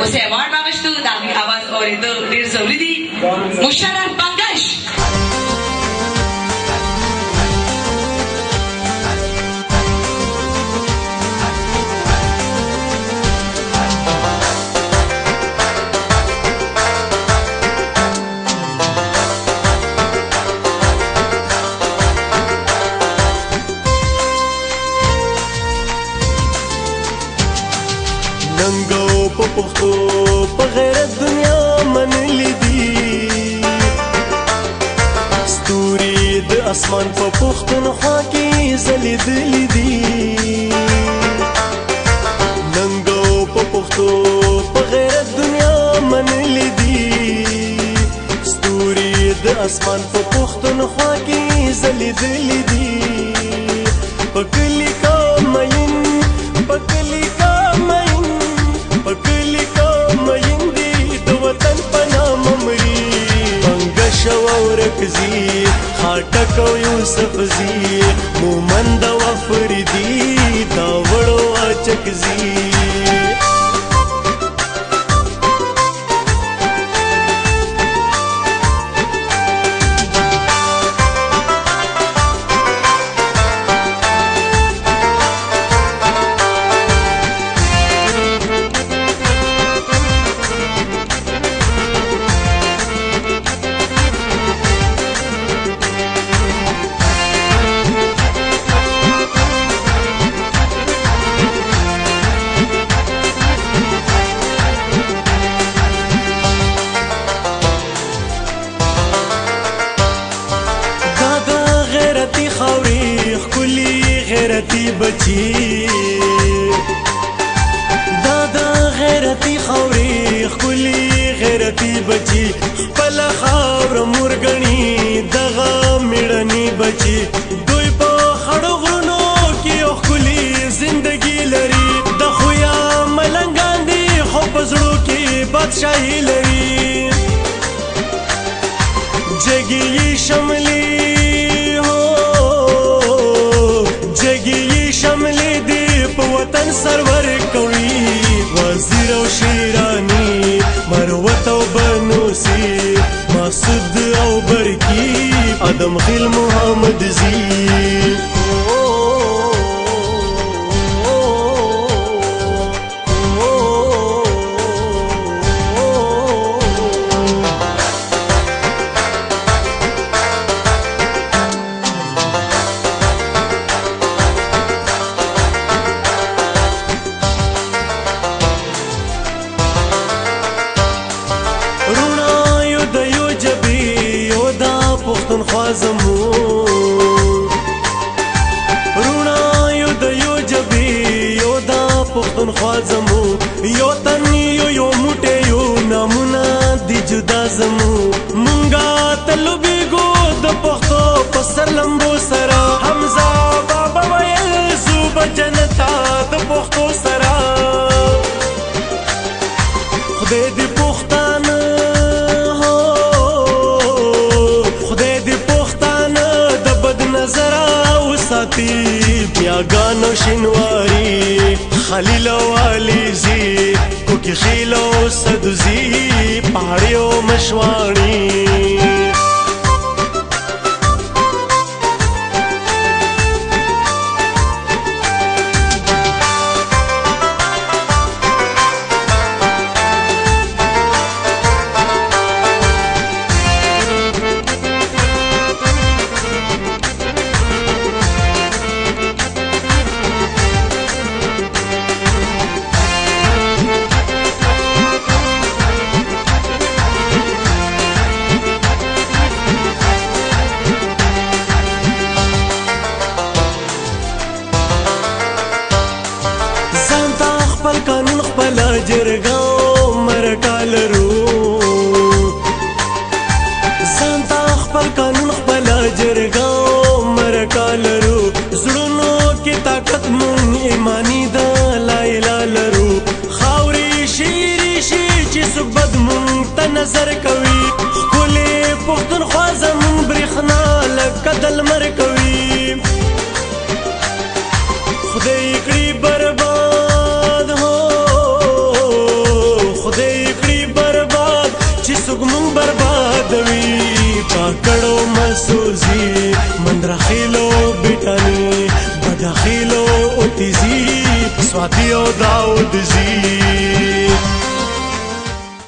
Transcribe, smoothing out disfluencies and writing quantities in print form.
اوس یې اواډ واغشتو د هغې اواز اورېدل ډېر ضروري دي. مشرف بنګش ننګو په پښتو په غیرت دنیا منلي دي ستوري د اسمان په پښتونخوا کې ځلېدلي دي ننګو په پښتو په غیرت دنیا منلي دي ستوري د اسمان په پښتونخوا کې ځلېدلي دي په کلي کا مین په کلي کا رکزی خاټک او یوسف زی مومند او افریدی دا وړو اچکزی غیرتی بچی دادا غیرتی خوري خولي غیرتی بچی خپل خاور مورګنی دغه میړنی بچی دوی په خړو غرونو کې خولي زندگی لري د خویا ملنګان دي خو پزړو کې بادشاہي لري جګي شملي شملې دی په وطن سرور کوي وزیر او شیرانی مروت او بنوسی مسعود او برکی ادم خیل محمد زی پښتونخوا زموږ روڼا یو د یو جبې یو دا پښتونخوا زموږ یو تن یو موټی یو نامونه دي جدا زموږ مونږه تل بیګو د پښتو په سر لمبو سره حمزه بابا ویل زو به جنتا د پښتو سره خدای دې پښتانه بیاگانو شنواری خلیل و علیزی کوکی خیل و صدوزی پهاڑی و مشوانی جرګاو مرکا لرو ځانته خپل قانون خپل جرګاو مرکا لرو زړونو کې طاقت مون ایمانی د لا اله لرو خاوري شیری شي چې څوک بد مون ته نظر کوي ښکلې پښتونخوا زموږ برېښنا لکه د لمر کوي خدای کړي برباد سوزی مندرخیلو بیٹانی بدخیلو اوتیزی سواتی او داود زی